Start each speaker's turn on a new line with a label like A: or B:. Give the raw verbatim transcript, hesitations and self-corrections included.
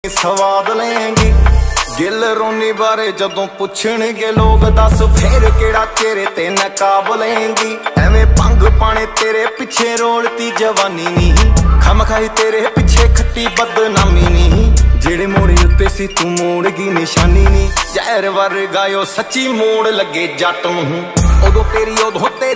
A: ਸਵਾਦ ਲੈਂਗੀ। ਗਿੱਲ ਰੋਨੀ ਬਾਰੇ ਜਦੋਂ ਪੁੱਛਣਗੇ ਲੋਕ, ਦੱਸ ਫੇਰ ਕਿਹੜਾ ਤੇਰੇ ਤੇ ਨਕਾਬ ਲੈਂਗੀ। ਐਵੇਂ ਭੰਗ ਪਾਣੇ ਤੇਰੇ ਪਿੱਛੇ ਰੋਲਤੀ ਜਵਾਨੀ ਨੀ, ਖਮ ਖਾਈ ਤੇਰੇ ਪਿੱਛੇ ਖੱਟੀ ਬਦਨਾਮੀ ਨੀ। ਜਿਹੜੇ ਮੋੜੇ ਉੱਤੇ ਸੀ ਤੂੰ ਮੋੜ ਗਈ ਨਿਸ਼ਾਨੀ ਨੀ, ਜ਼ਹਿਰ ਵਰਗਾ ਓ ਸੱਚੀ ਮੋੜ ਲੱਗੇ ਜੱਟ ਨੂੰ। ਉਦੋਂ ਤੇਰੀ ਉਦੋਂ ਤੇਰੀ